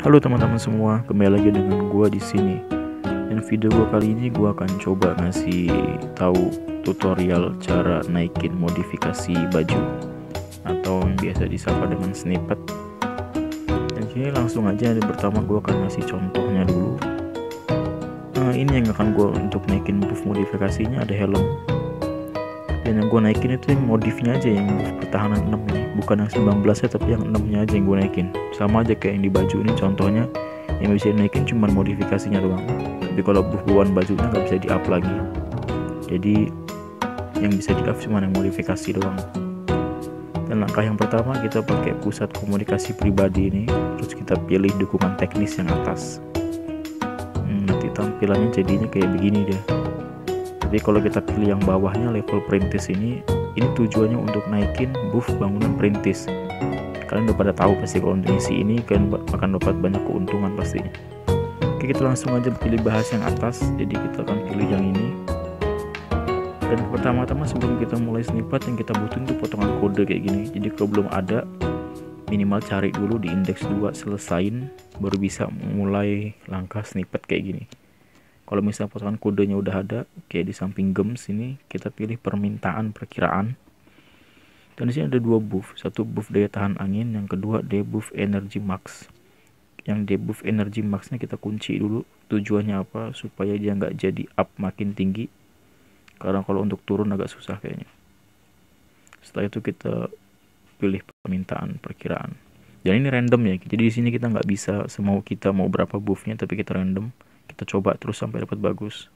Halo teman-teman semua, kembali lagi dengan gua di sini. Dan video gua kali ini gua akan coba ngasih tahu tutorial cara naikin modifikasi baju atau yang biasa disapa dengan snippet. Dan sini langsung aja, pertama gua akan ngasih contohnya dulu. Ini yang akan gua untuk naikin buff modifikasinya ada helm. Dan yang gue naikin itu yang modifnya aja, yang buff pertahanan 6 ini, bukan yang 19 ya, tapi yang 6 nya aja yang gue naikin. Sama aja kayak yang di baju ini, contohnya yang bisa dinaikin cuma modifikasinya doang, tapi kalau buff bawaan bajunya nggak bisa di up lagi. Jadi yang bisa di up cuma yang modifikasi doang. Dan langkah yang pertama, kita pakai pusat komunikasi pribadi ini, terus kita pilih dukungan teknis yang atas. Nanti tampilannya jadinya kayak begini deh. Jadi kalau kita pilih yang bawahnya level perintis ini tujuannya untuk naikin buff bangunan perintis. Kalian udah pada tahu pasti kalau untuk isi ini kalian akan dapat banyak keuntungan pastinya. Oke, kita langsung aja pilih bahas yang atas. Jadi kita akan pilih yang ini. Dan pertama-tama sebelum kita mulai snippet, yang kita butuhin itu potongan kode kayak gini. Jadi kalau belum ada, minimal cari dulu di indeks 2, selesain, baru bisa mulai langkah snippet kayak gini. Kalau misalnya potongan kodenya udah ada, kayak di samping gems ini, kita pilih permintaan perkiraan. Dan di sini ada dua buff, satu buff daya tahan angin, yang kedua debuff energy max. Yang debuff energy maxnya kita kunci dulu. Tujuannya apa? Supaya dia nggak jadi up makin tinggi. Karena kalau untuk turun agak susah kayaknya. Setelah itu kita pilih permintaan perkiraan. Dan ini random ya. Jadi di sini kita nggak bisa semau kita mau berapa buffnya, tapi kita random. Kita coba terus sampai dapat bagus.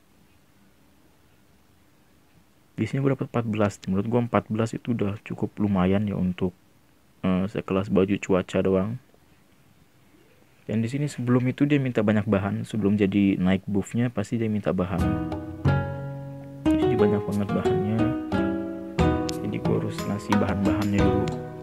Di sini gue dapat 14. Menurut gue 14 itu udah cukup lumayan ya untuk sekelas baju cuaca doang. Dan di sini sebelum itu dia minta banyak bahan. Sebelum jadi naik buffnya pasti dia minta bahan. Di sini banyak banget bahannya. Jadi gue harus ngasih bahan-bahannya dulu.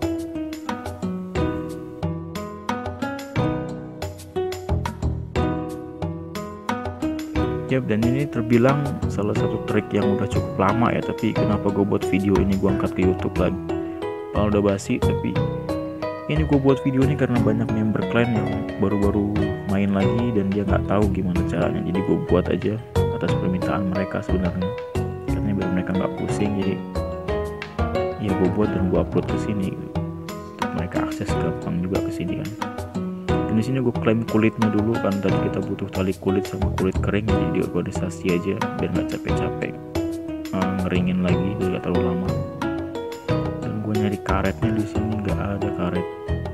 Dan ini terbilang salah satu trik yang udah cukup lama ya, tapi kenapa gue buat video ini, gue angkat ke YouTube lagi. Kalau udah basi, tapi ini gue buat video ini karena banyak member clan yang baru-baru main lagi dan dia nggak tahu gimana caranya. Jadi gue buat aja atas permintaan mereka sebenarnya, karena biar mereka nggak pusing. Jadi ya gue buat dan gue upload ke sini untuk mereka akses gampang juga ke sini kan. Di sini gue klaim kulitnya dulu kan, tadi kita butuh tali kulit sama kulit kering, jadi diorganisasi aja biar nggak capek-capek ngeringin lagi, jadi nggak terlalu lama. Dan gue nyari karetnya di sini nggak ada karet,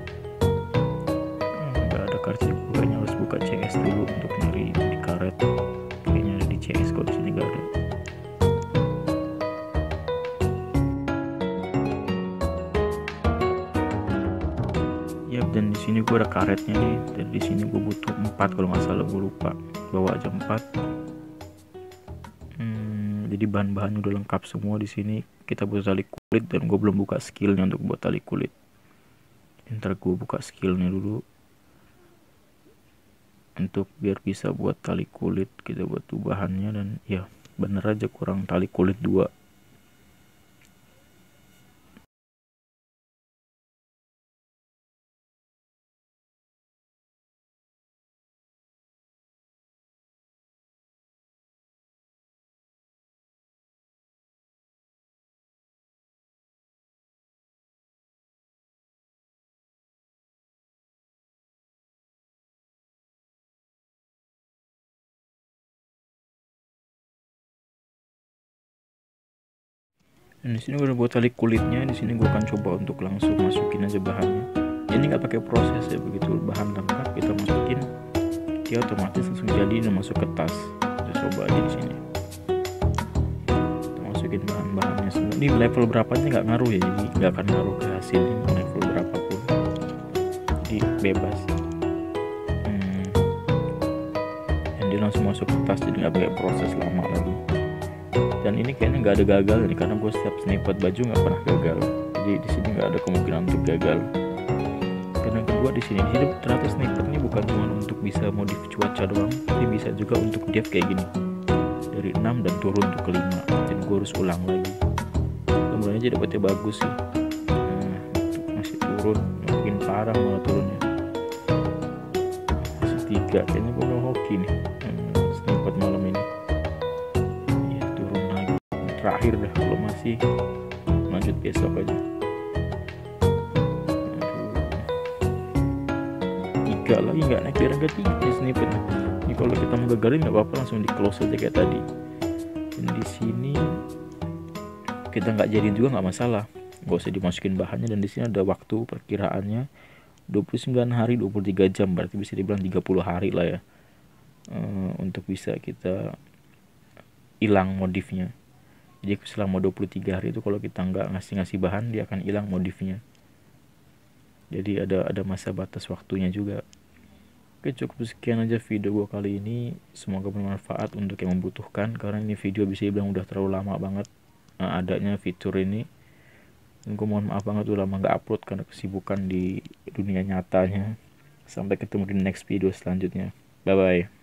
gue kayaknya harus buka CS dulu untuk nyari di karet. Kayaknya ada di CS, kok di sini nggak ada. Dan di sini gue ada karetnya nih. Dan di sini gue butuh 4 kalau nggak salah, gue lupa bawa aja 4. Jadi bahan-bahannya udah lengkap semua di sini. Kita butuh tali kulit dan gue belum buka skillnya untuk buat tali kulit. Ntar gue buka skillnya dulu untuk biar bisa buat tali kulit. Kita buat tuh bahannya, dan ya bener aja kurang tali kulit 2. Dan di sini gue udah buat tali kulitnya. Di sini gue akan coba untuk langsung masukin aja bahannya. Ini nggak pakai proses ya, begitu bahan lengkap kita masukin, dia otomatis langsung jadi dan masuk ke tas. Kita coba aja di sini. Kita masukin bahan-bahannya semua. Ini level berapanya nggak ngaruh ya, jadi nggak akan ngaruh ke hasilnya level berapapun. Jadi bebas. Dan dia langsung masuk ke tas, jadi nggak pakai proses lama lagi. Dan ini kayaknya nggak ada gagal nih, karena gue setiap snippet baju nggak pernah gagal. Jadi di sini nggak ada kemungkinan untuk gagal. Dan yang kedua di sini ternyata snippet ini bukan cuma untuk bisa modif cuaca doang, tapi bisa juga untuk dev kayak gini, dari 6 dan turun untuk ke 5. Dan gue harus ulang lagi. Kemudian aja dapetnya bagus sih. Masih turun, makin parah malah turunnya. 3 kayaknya gue bakal hoki nih snippet malam ini ya, turun lagi terakhir dah, kalau masih lanjut besok aja. Aduh, 3 lagi nggak naik di rangka 3 snippet. Ini kalau kita mau gagalin nggak apa-apa, langsung di close aja kayak tadi. Dan di sini kita nggak jadiin juga nggak masalah, nggak usah dimasukin bahannya. Dan di sini ada waktu perkiraannya 29 hari 23 jam, berarti bisa dibilang 30 hari lah ya, untuk bisa kita hilang modifnya. Jadi selama 23 hari itu kalau kita nggak ngasih bahan, dia akan hilang modifnya. Jadi ada masa batas waktunya juga. Oke, cukup sekian aja video gue kali ini. Semoga bermanfaat untuk yang membutuhkan, karena ini video bisa dibilang udah terlalu lama banget adanya fitur ini. Dan gue mohon maaf banget udah lama gak upload karena kesibukan di dunia nyatanya. Sampai ketemu di next video selanjutnya. Bye bye.